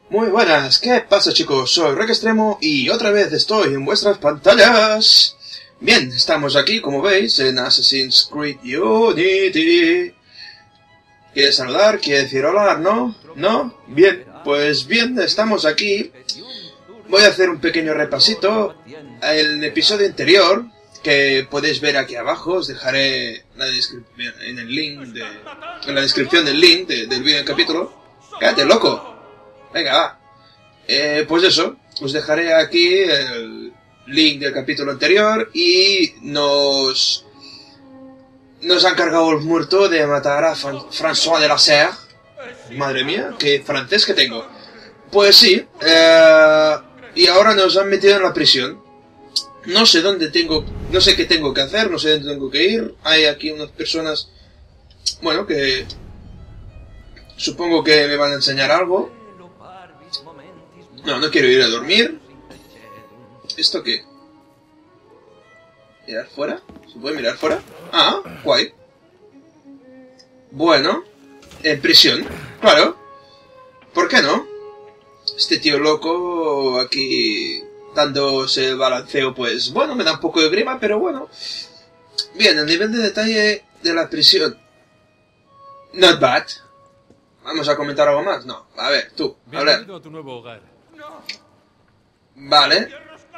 Muy buenas, ¿qué pasa chicos? Soy Rek Extremo y otra vez estoy en vuestras pantallas. Bien, estamos aquí, como veis, en Assassin's Creed Unity. ¿Quiere saludar? ¿Quiere decir hola? ¿No? ¿No? Bien, pues bien, estamos aquí. Voy a hacer un pequeño repasito. El episodio anterior, que podéis ver aquí abajo, os dejaré en la descripción del link del vídeo del capítulo. ¡Cállate, loco! Venga, va. Pues eso, os dejaré aquí el link del capítulo anterior y nos han cargado el muerto de matar a François de la Serre. Madre mía, qué francés que tengo. Pues sí, y ahora nos han metido en la prisión. No sé no sé qué tengo que hacer, no sé dónde tengo que ir. Hay aquí unas personas, bueno, que supongo que me van a enseñar algo. No, no quiero ir a dormir. ¿Esto qué? ¿Mirar fuera? ¿Se puede mirar fuera? Ah, guay. Bueno, en prisión, claro. ¿Por qué no? Este tío loco aquí dándose el balanceo, pues bueno, me da un poco de grima, pero bueno. Bien, el nivel de detalle de la prisión. Not bad. ¿Vamos a comentar algo más? No, a ver, tú, hablar. A tu nuevo hogar. Vale.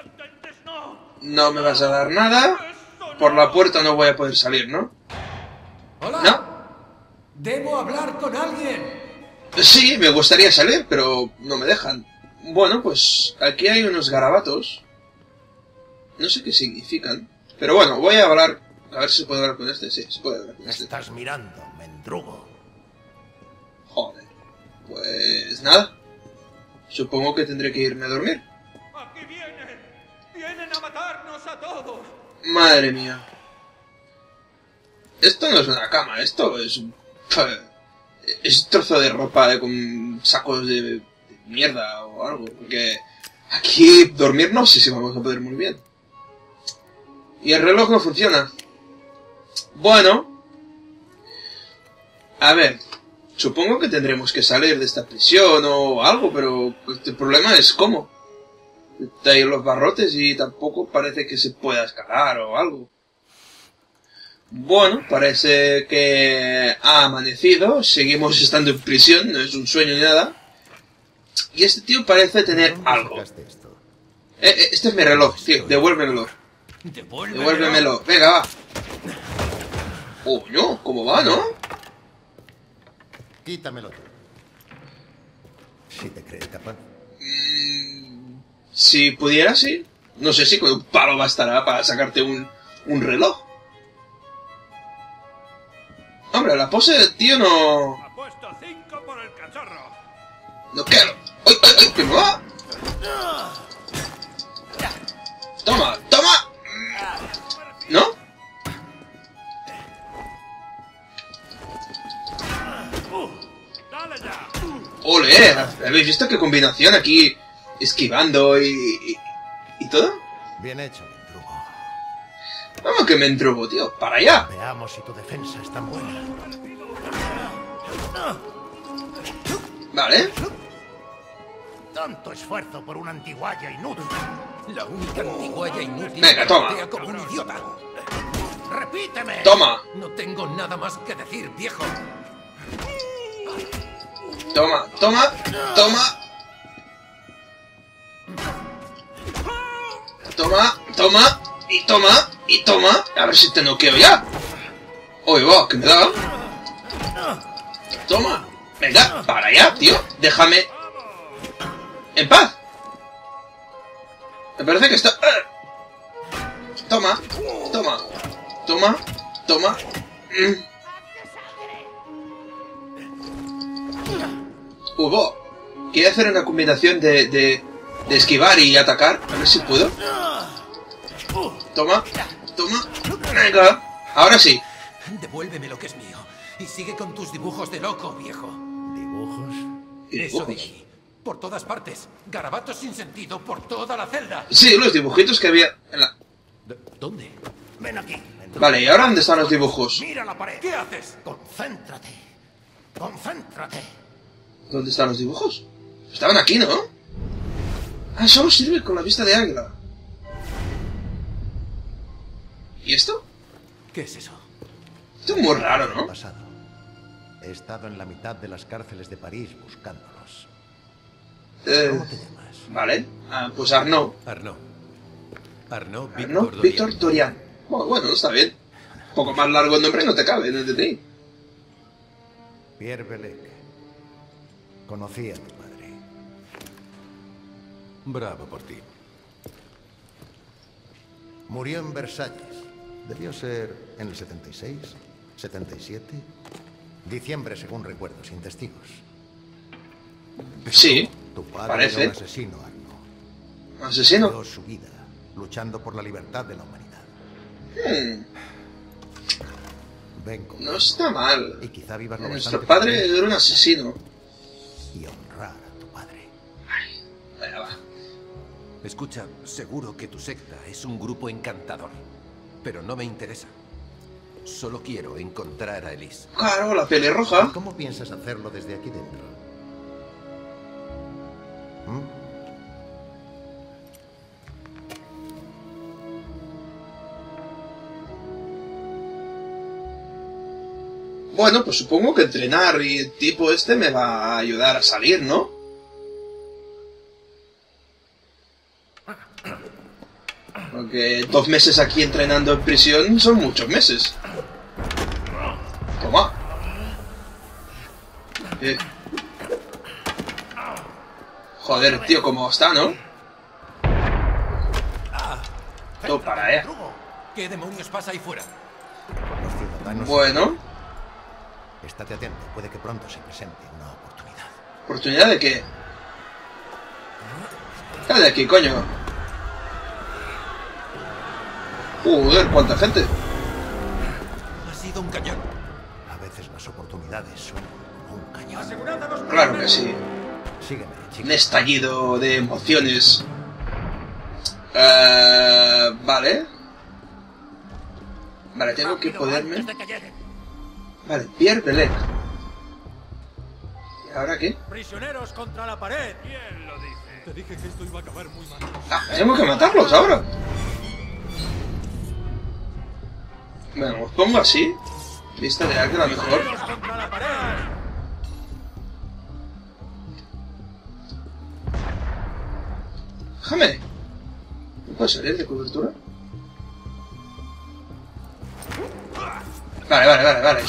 No me vas a dar nada. Por la puerta no voy a poder salir, ¿no? ¡Hola! ¿No? ¡Debo hablar con alguien! Sí, me gustaría salir, pero no me dejan. Bueno, pues aquí hay unos garabatos. No sé qué significan. Pero bueno, voy a hablar. A ver si se puede hablar con este. Sí, se puede hablar con este. Estás mirando, mendrugo. Joder. Pues nada. Supongo que tendré que irme a dormir. ¡Aquí vienen! ¡Vienen a matarnos a todos! Madre mía. Esto no es una cama, esto es un... Es un trozo de ropa con sacos de mierda o algo. Porque aquí dormir no sé si vamos a poder muy bien. Y el reloj no funciona. Bueno. A ver. Supongo que tendremos que salir de esta prisión o algo, pero el problema es cómo. Está ahí los barrotes y tampoco parece que se pueda escalar o algo. Bueno, parece que ha amanecido, seguimos estando en prisión, no es un sueño ni nada. Y este tío parece tener algo. Este es mi reloj, tío, devuélvemelo. Devuélvemelo, venga, va. Coño, ¿cómo va, no? Quítamelo tú. Si te crees capaz. Si pudiera, sí. No sé si con un palo bastará para sacarte un reloj. Hombre, la pose del tío no... Apuesto 5 por el cachorro. No quiero. ¡Ay, ay, ay! ¡Que me va! ¡Toma! ¡Toma! ¿No? ¡Dale ya! ¡Ole! ¿Habéis visto qué combinación aquí? Esquivando y todo. Bien hecho, mendrugo. Vamos que me entrubo, tío. ¡Para allá! Veamos si tu defensa es tan buena. Vale. Tanto esfuerzo por una antiguaya inútil. La única antiguaya inútil Venga, toma. que como un idiota. ¡Repíteme! ¡Toma! No tengo nada más que decir, viejo. ¡Toma! ¡Toma! ¡Toma! ¡Toma! ¡Toma! ¡Y toma! ¡Y toma! A ver si te noqueo ya. ¡Oye, va! ¿Qué me da? ¡Toma! Venga, para allá, tío. Déjame en paz. Me parece que está... Toma. Toma. Toma. Toma. Hugo, quiero hacer una combinación de esquivar y atacar. A ver si puedo. Toma. Toma. Venga. Ahora sí. Devuélveme lo que es mío. Y sigue con tus dibujos de loco, viejo. ¿Dibujos? ¿Qué Eso de dibujos? ahí. Por todas partes. Garabatos sin sentido por toda la celda. Sí, los dibujitos que había en la... ¿Dónde? Ven aquí, mendrugo. Vale, ¿y ahora dónde están los dibujos? Mira la pared. ¿Qué haces? Concéntrate. Concéntrate. ¿Dónde están los dibujos? Estaban aquí, ¿no? Ah, solo sirve con la vista de águila. ¿Y esto? ¿Qué es eso? Esto es muy raro, ¿no? Pasado. He estado en la mitad de las cárceles de París buscándolos. ¿Cómo te llamas? Vale. Ah, pues Arnaud. Arnaud. Arnaud Arnaud Víctor Dorian. Bueno, está bien. Un poco más largo el nombre no te cabe, no entendí. Pierre Belec. Conocí a tu padre. Bravo por ti. Murió en Versalles. Debió ser en el 76, 77. Diciembre, según recuerdo, sin testigos. Sí, Tu padre parece. era un asesino, Arnaud. Asesino. Dio su vida, luchando por la libertad de la humanidad. Ven conmigo. No está mal. Y quizá vivas lo Nuestro bastante padre para era un asesino. y honrar a tu padre. Venga, va. Escucha, seguro que tu secta es un grupo encantador. Pero no me interesa. Solo quiero encontrar a Elise. Claro, la pelirroja. ¿Cómo piensas hacerlo desde aquí dentro? ¿Mm? Bueno, pues supongo que entrenar y el tipo este me va a ayudar a salir, ¿no? Porque 2 meses aquí entrenando en prisión son muchos meses. Toma. Joder, tío, cómo está, ¿no? Todo para, ¿Qué demonios pasa ahí fuera? Los ciudadanos... Bueno, Estate atento, puede que pronto se presente una oportunidad. ¿oportunidad de qué? Sal de aquí, coño. Joder, cuánta gente. Ha sido un cañón. A veces las oportunidades son como un cañón. Claro que sí. Sígueme, Un chico. estallido de emociones. Vale. Vale, tengo que poderme... Vale, Pierre Belec. ¿Y ahora qué? Prisioneros contra la pared. ¿Quién lo dice? Te dije que esto iba a acabar muy mal. Ah, tengo que matarlos ahora. Bueno, os pongo así. Vista de águila mejor. Contra la pared. Déjame. ¿No puedo salir de cobertura? Vale.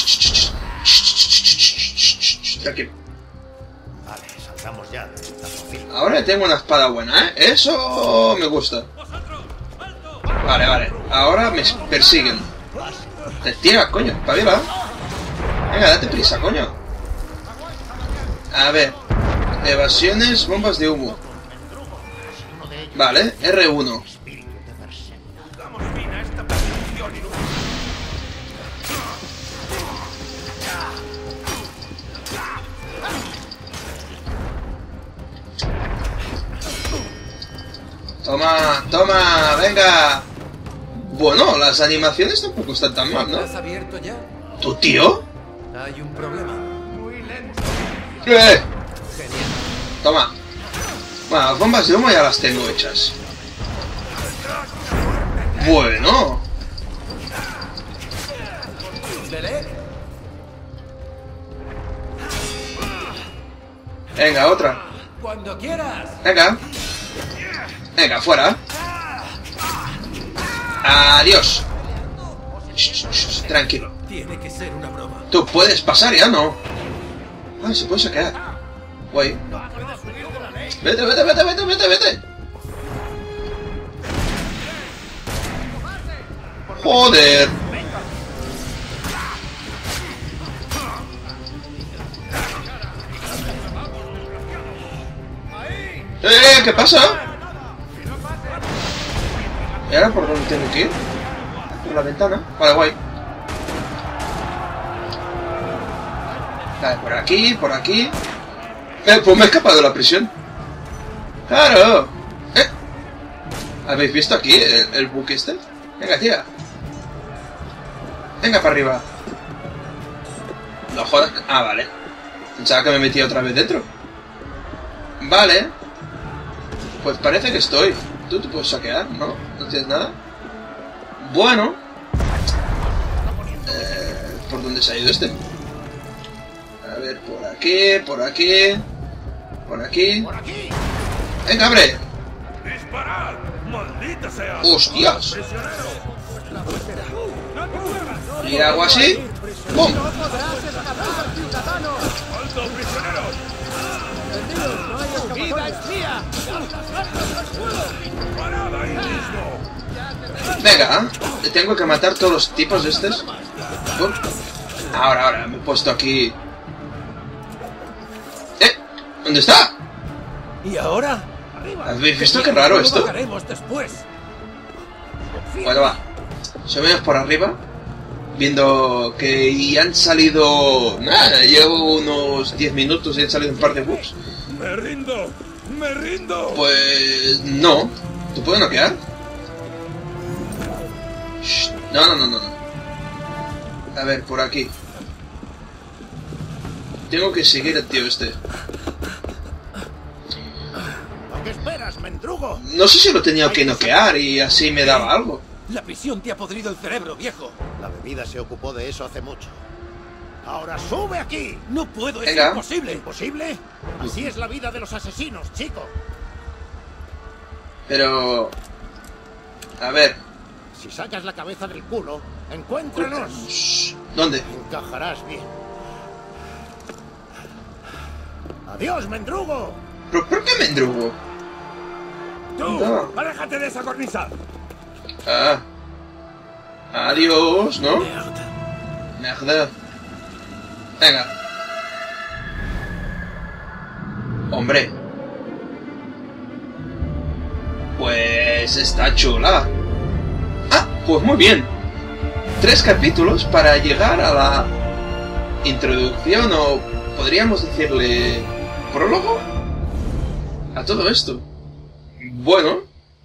Tranquilo. Vale, salgamos ya de esta fila. Ahora tengo una espada buena, ¿eh? Eso me gusta. Vale. Ahora me persiguen. Te tira, coño. Espabila. Venga, date prisa, coño. A ver. Evasiones, bombas de humo. Vale, R1. Toma, venga. Bueno, las animaciones tampoco están tan mal, ¿no? ¿Has abierto ya? ¿Tu tío? Hay un problema. ¡Eh! Genial. Toma. Bueno, las bombas de humo ya las tengo hechas. Bueno. ¿Belec? Venga, otra. Cuando quieras. Venga, fuera. Adiós. Tranquilo. Tiene que ser una broma. Tú puedes pasar ya, ¿no? Ah, se puede saquear. Guay. Vete. Joder. ¿Qué pasa? ¿Y ahora por dónde tengo que ir? Por la ventana. Vale, guay. Vale, por aquí. Pues me he escapado de la prisión. ¡Claro! ¿Habéis visto aquí el buque este? Venga, tira. Venga para arriba. No jodas. Ah, vale. Pensaba que me metía otra vez dentro. Vale. Pues parece que estoy. Tú te puedes saquear, ¿no? ¿No tienes nada? Bueno. ¿Por dónde se ha ido este? A ver, por aquí, por aquí. Por aquí. ¡Venga, abre! ¡Disparad! ¡Maldita sea! ¡Hostias! ¡Prisionero! Y hago así. ¡Pum! ¡Alto, prisionero! ¡Parad ahí mismo! Venga, tengo que matar todos los tipos de estos. ¡Pum! Ahora, me he puesto aquí. ¿Dónde está? ¿Y ahora? ¿Habéis visto qué raro esto? Lo bajaremos después. Bueno, va. Subimos por arriba. Viendo que ya han salido... Nada, llevo unos 10 minutos y han salido un par de bugs. ¡Me rindo! ¡Me rindo! Pues... no. ¿Te puedo noquear? Shh. No. A ver, por aquí. Tengo que seguir al tío este. ¿Qué esperas, mendrugo? No sé si lo tenía que noquear y así me daba algo. La prisión te ha podrido el cerebro, viejo. La bebida se ocupó de eso hace mucho. ¡Ahora sube aquí! No puedo, es Venga. imposible. ¿Imposible? Así es la vida de los asesinos, chico. Pero... a ver... Si sacas la cabeza del culo, encuéntranos. Shh. ¿Dónde? Encajarás bien. ¡Adiós, mendrugo! ¿Pero por qué mendrugo? ¡Tú! No. ¡Aléjate de esa cornisa! Ah. Adiós, ¿no? Mierda. Venga. Hombre. Pues está chula. Ah, pues muy bien. 3 capítulos para llegar a la introducción o podríamos decirle prólogo a todo esto. Bueno,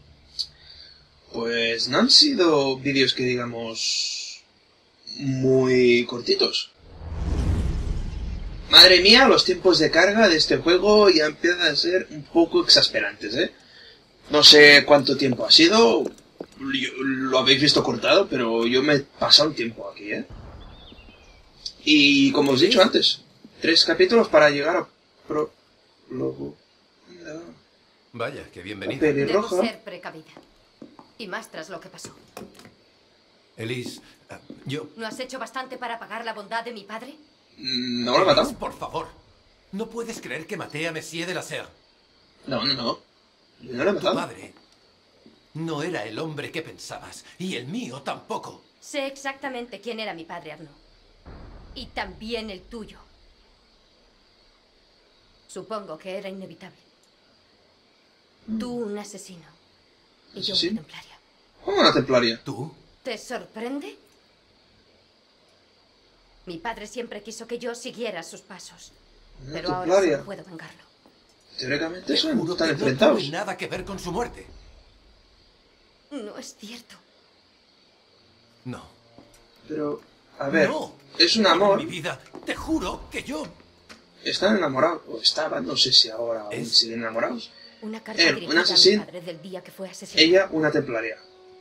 pues no han sido vídeos que digamos muy cortitos. Madre mía, los tiempos de carga de este juego ya empiezan a ser un poco exasperantes, ¿eh? No sé cuánto tiempo ha sido, lo habéis visto cortado, pero yo me he pasado un tiempo aquí, ¿eh? Y como os he dicho antes, 3 capítulos para llegar a prólogo. Vaya, qué bienvenido. Debo Pelirroja. ser precavida. Y más tras lo que pasó. Elise, yo... ¿No has hecho bastante para pagar la bondad de mi padre? No lo he matado. Elise, por favor. No puedes creer que maté a Messier de la Serre. No. Yo no lo he Tu matado. padre no era el hombre que pensabas. Y el mío tampoco. Sé exactamente quién era mi padre, Arnaud. Y también el tuyo. Supongo que era inevitable. Tú un asesino. Y yo ¿Asesino? una templaria. ¿Cómo una templaria? ¿Tú? ¿Te sorprende? Mi padre siempre quiso que yo siguiera sus pasos. Una Pero ahora templaria. solo puedo vengarlo. Teóricamente Te son juro están que enfrentados. no tuve nada que ver con su muerte. No es cierto. No. Pero, a ver, No. es un amor. Mi vida, te juro que yo... Están enamorados, o estaban, no sé si ahora aún Es- siguen enamorados. Una carta Un dirigida a asesino. mi padre del día que fue asesinado. Ella, una templaria.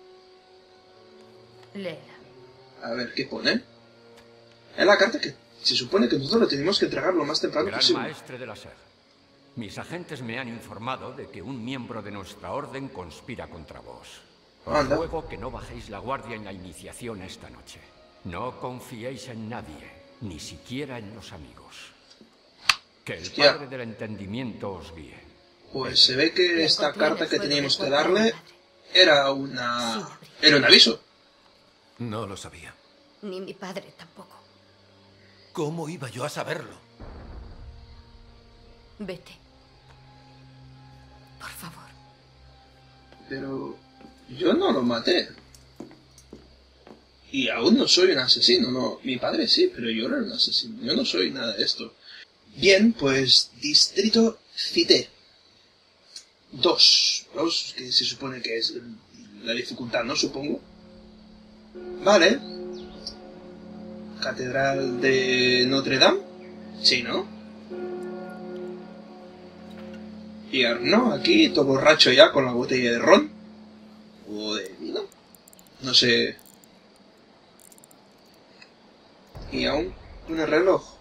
Léela. A ver, ¿qué pone? Es la carta que se supone que nosotros le tenemos que entregar lo más temprano Gran posible. maestre de la SER, mis agentes me han informado de que un miembro de nuestra orden conspira contra vos. Os Anda. ruego que no bajéis la guardia en la iniciación esta noche. No confiéis en nadie, ni siquiera en los amigos. Que el Hostia. Padre del Entendimiento os guíe. Pues se ve que Le esta contiene carta que fuego teníamos de que cuerpo de mi darle padre. era Sin una... abrir. Era un aviso. No lo sabía. Ni mi padre tampoco. ¿Cómo iba yo a saberlo? Vete. Por favor. Pero yo no lo maté. Y aún no soy un asesino, no. Mi padre sí, pero yo no era un asesino. Yo no soy nada de esto. Bien, pues Distrito Cité. 2, que se supone que es la dificultad, ¿no? Supongo. Vale. Catedral de Notre Dame. Sí, ¿no? Y Arnaud aquí, todo borracho ya con la botella de ron. O de vino. No sé. Y aún con el reloj.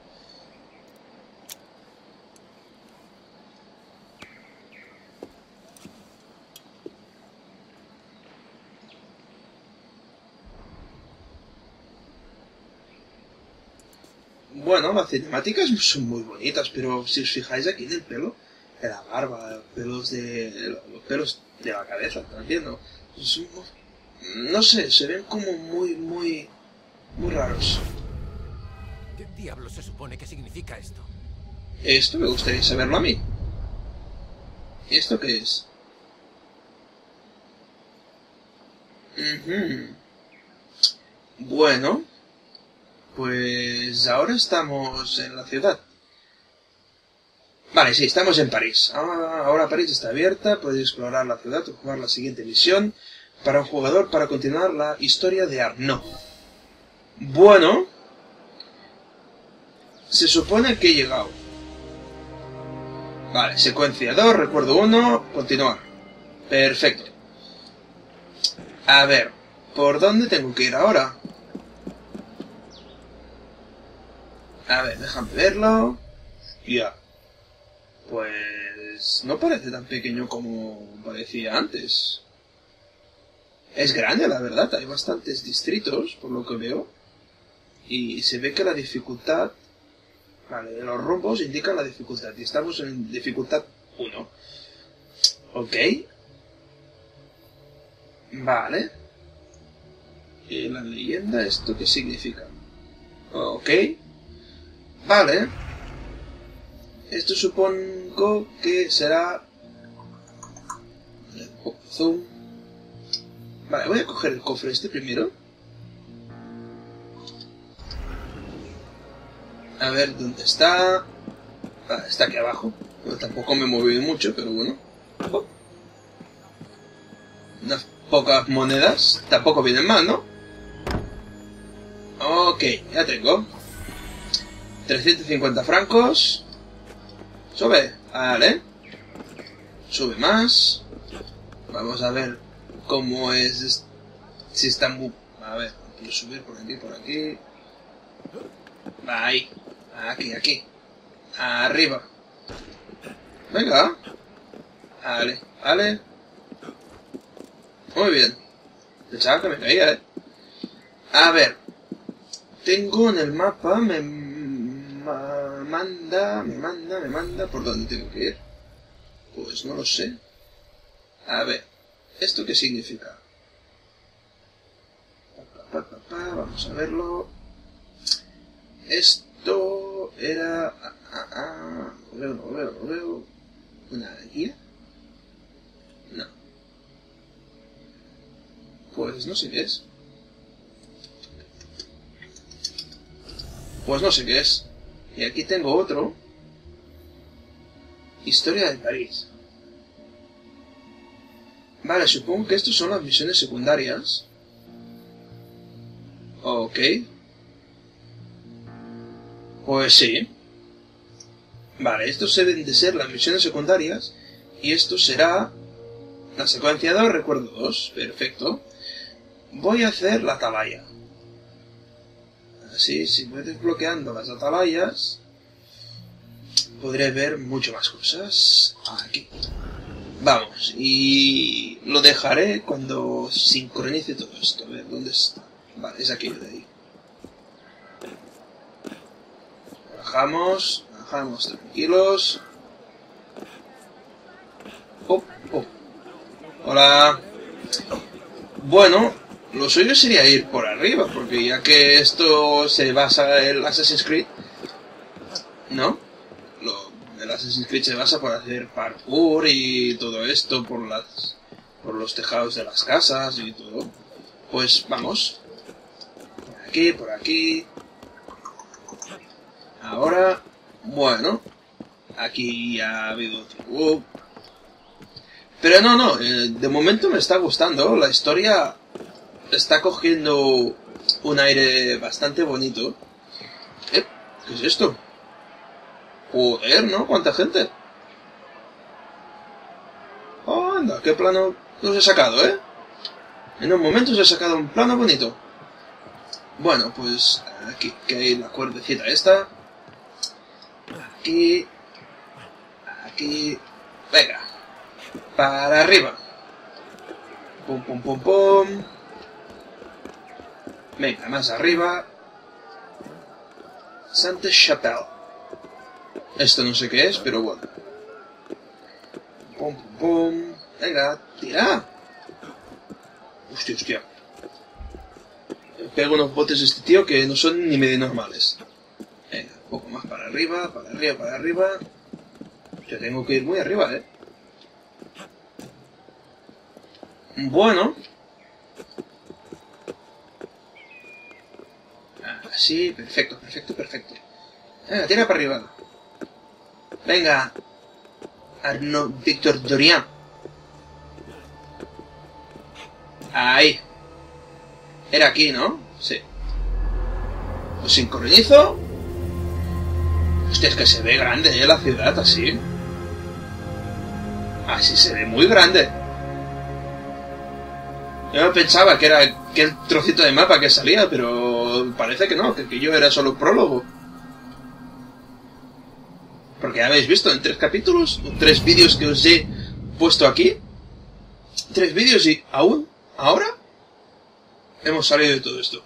Bueno, las cinemáticas son muy bonitas, pero si os fijáis aquí en el pelo, en la barba, los pelos de la cabeza también, ¿no? No sé, se ven como muy raros. ¿Qué diablos se supone que significa esto? Esto me gustaría saberlo a mí. ¿Esto qué es? Bueno, pues ahora estamos en la ciudad. Vale, sí, estamos en París. Ahora París está abierta, podéis explorar la ciudad o jugar la siguiente misión para un jugador para continuar la historia de Arnaud. Bueno, se supone que he llegado. Vale, secuencia 2, recuerdo 1, continuar. Perfecto. A ver, ¿por dónde tengo que ir ahora? A ver, déjame verlo. Ya. Pues no parece tan pequeño como parecía antes. Es grande, la verdad. Hay bastantes distritos, por lo que veo. Y se ve que la dificultad... Vale, los rumbos indican la dificultad. Y estamos en dificultad 1. Ok. Vale. ¿Y la leyenda esto qué significa? Ok. Vale. Esto supongo que será... Zoom. Vale, voy a coger el cofre este primero. A ver, ¿dónde está? Ah, está aquí abajo. Bueno, tampoco me he movido mucho, pero bueno. Oh. Unas pocas monedas. Tampoco vienen mal, ¿no? Ok, ya tengo. 350 francos. Sube, vale. Sube más. Vamos a ver cómo es... Si está muy... A ver, quiero subir por aquí, por aquí. Ahí. Aquí. Arriba. Venga. Vale. Muy bien. Pensaba que me caía, A ver. Tengo en el mapa... Me manda... ¿Por dónde tengo que ir? Pues no lo sé. A ver. ¿Esto qué significa? Vamos a verlo. Esto era... Lo veo. ¿Una guía? No. Pues no sé qué es. Y aquí tengo otro. Historia de París. Vale, supongo que estos son las misiones secundarias. Ok. Pues sí. Vale, estos deben de ser las misiones secundarias. Y esto será... La secuencia 2, recuerdo 2. Perfecto. Voy a hacer la atalaya. Así, si voy desbloqueando las atalayas, podré ver mucho más cosas. Aquí. Vamos, y lo dejaré cuando sincronice todo esto. A ver, ¿dónde está? Vale, es aquello de ahí. Bajamos tranquilos. Oh. Hola. Bueno, lo suyo sería ir por arriba, porque ya que esto se basa en Assassin's Creed, ¿no? El Assassin's Creed se basa por hacer parkour y todo esto por los tejados de las casas y todo. Pues vamos. Por aquí. Ahora, bueno, aquí ya ha habido otro. Pero no, de momento me está gustando. La historia está cogiendo un aire bastante bonito. ¿Qué es esto? Joder, ¿no? ¿Cuánta gente? Anda, qué plano os he sacado, ¿eh? En un momento os he sacado un plano bonito. Bueno, pues aquí, que hay la cuerdecita esta. Aquí. Aquí. Venga. Para arriba. Pum, pum, pum, pum. Venga, más arriba. Sainte-Chapelle. Esto no sé qué es, pero bueno. Pum, pum, pum. Venga, tira. Hostia, hostia. Pego unos botes de este tío que no son ni medio normales. Venga, un poco más para arriba, para arriba, para arriba. Yo tengo que ir muy arriba, ¿eh? Bueno. Así, perfecto, perfecto, perfecto. Venga, tira para arriba. Venga. Arnaud Victor Dorian. Ahí. Era aquí, ¿no? Sí. Lo sincronizo. Hostia, es que se ve grande, ¿eh? La ciudad, así. Así se ve muy grande. Yo pensaba que era aquel trocito de mapa que salía, pero parece que no, que yo era solo prólogo. Porque ya habéis visto en 3 capítulos, 3 vídeos que os he puesto aquí. 3 vídeos y aún, ahora, hemos salido de todo esto.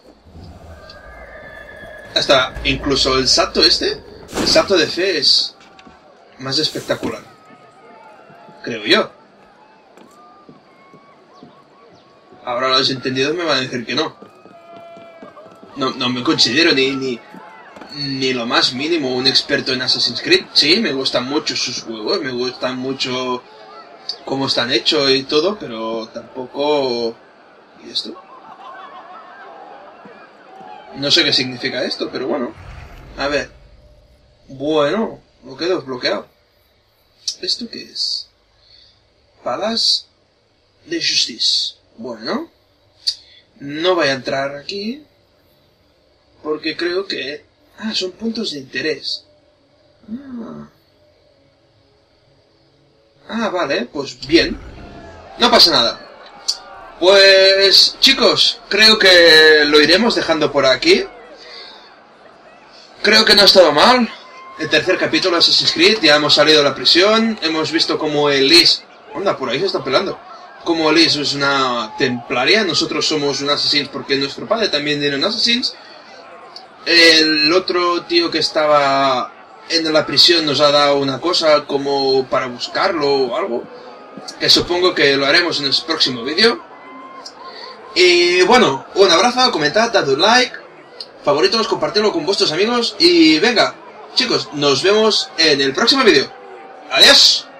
Hasta incluso el salto este, el salto de fe es más espectacular. Creo yo. Ahora los entendidos me van a decir que no. No me considero ni lo más mínimo un experto en Assassin's Creed. Sí, me gustan mucho sus juegos, me gustan mucho cómo están hechos y todo, pero tampoco... ¿Y esto? No sé qué significa esto, pero bueno. A ver. Bueno, lo quedo desbloqueado. ¿Esto qué es? Palace de Justice. Bueno. No voy a entrar aquí. Porque creo que... Ah, son puntos de interés. Ah, vale, pues bien. No pasa nada. Pues, chicos, creo que lo iremos dejando por aquí. Creo que no ha estado mal. El tercer capítulo de Assassin's Creed, ya hemos salido de la prisión. Hemos visto como Elise... Anda, por ahí se está pelando. Como Elise es una templaria, nosotros somos un Assassin porque nuestro padre también era un Assassin. El otro tío que estaba en la prisión nos ha dado una cosa como para buscarlo o algo, que supongo que lo haremos en el próximo vídeo. Y bueno, un abrazo, comentad, dad un like, favoritos, compartirlo con vuestros amigos y venga, chicos, nos vemos en el próximo vídeo. ¡Adiós!